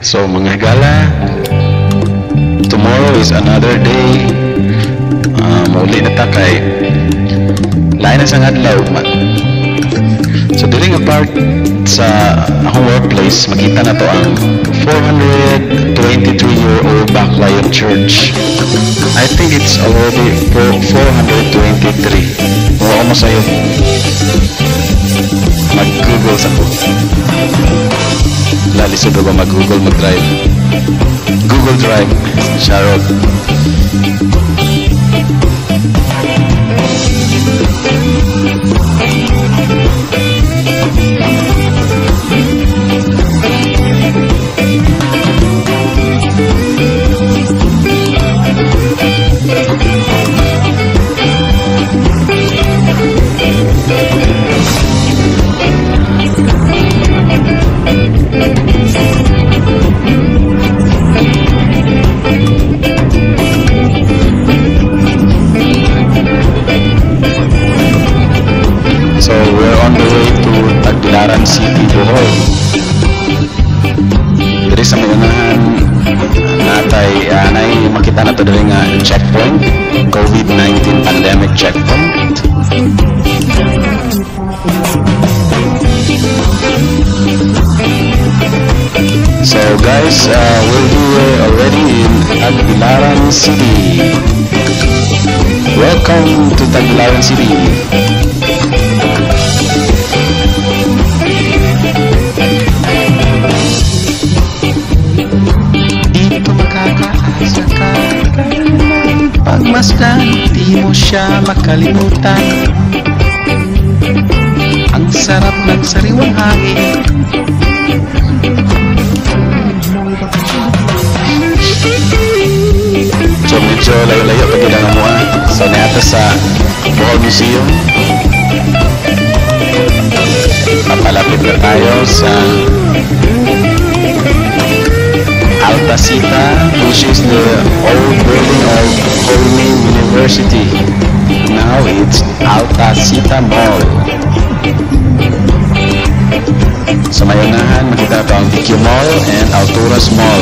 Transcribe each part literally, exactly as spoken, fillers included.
So mga gala, tomorrow is another day. Uh, Muli na ta kay lain na sang adlaw man. So during a part sa akong workplace, makita na to ang four hundred twenty-three year old Baclayan Church. I think it's already four hundred twenty-three. Kung ako masayo, mag-google sa ko. Lalisod ba mag-google, mag-drive? Google Drive, Charot. So we're on the way to Tagbilaran City, Bohol. Diri sa may unahan natay anay makita na to diri nga checkpoint, COVID nineteen pandemic checkpoint. So guys, uh, we'll be uh, already in Tagbilaran City. Welcome to Tagbilaran City. Dito makakaasa ka kailanman pagmasdan, di mo siya makalimutan. Ang sarap ng sariwang hangin. So medyo layo-layo pag ilang mo ah. So nata sa Bohol Museum. Papalapit na tayo sa Alta-Sita, which is the old building of Holy University. Now it's Alta-Sita Mall. Sa may unahan, makita ito ang D Q Mall and Alturas Mall.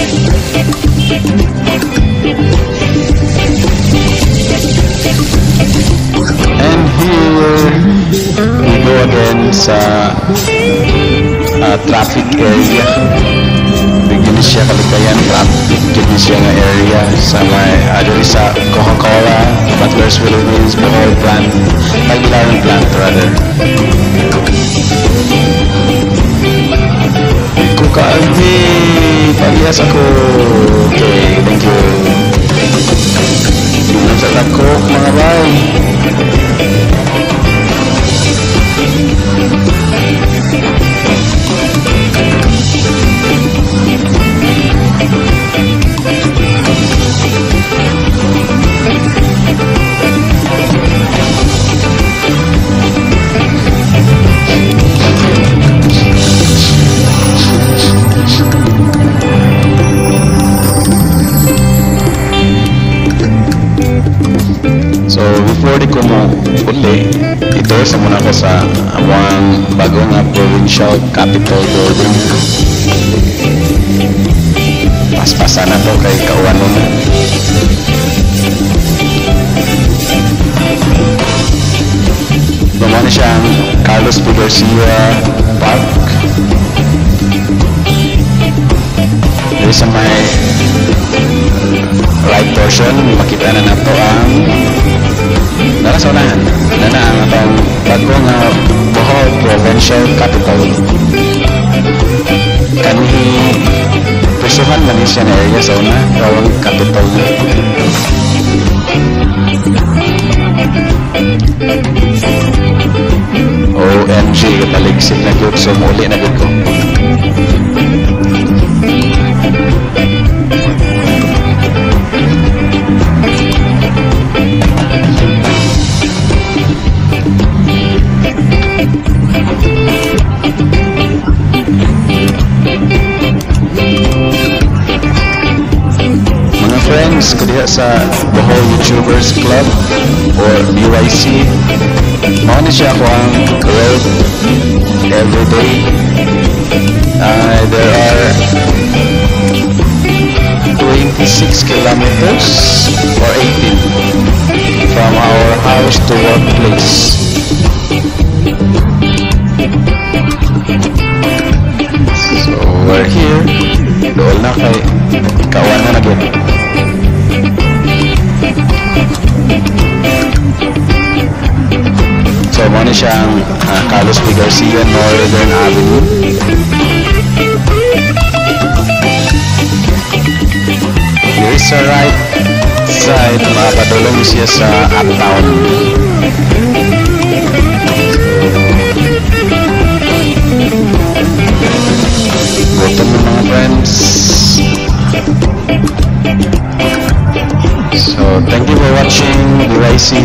And here we go again sa uh, traffic area. Bigyan siya kalikayan, traffic bigyan siya nga area sa may adori sa Coca-Cola, Butler's Philippines, Bohol plant, Tagbilaran plant rather. Kukalbi, pagiyas ako. Okay, thank you. Tingnan sa takok mga bay. So before di ko mo uli, ito sa muna ko sa amang bagong nga provincial capital building. Paspasan na to kay kauano na. Gumawa na siyang Carlos P. Garcia Park. Dito sa may right portion, makita na na to ang nara sa unahan na na ang atong bagong uh, Bohol Provincial Capital. Kanhi Pusuhan man siya na area sa una, rawang capital na. O M G, kataligsik na good, so muli na good ko. Mga friends ko diha sa Bohol YouTubers Club or B Y C, mao ni siya ako ang road every day. Uh, there are twenty-six kilometers or eighteen from our house to workplace. So we're here. Doon na kay kawan na naging. So mo ni siyang uh, Carlos P. Garcia Northern Avenue. Here sa right side, mapadulong siya sa uptown. Gutom ng mga friends. So, thank you for watching D Y C.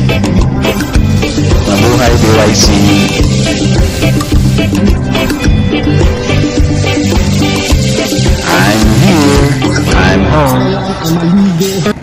Mabuhay D Y C. I'm here. I'm home.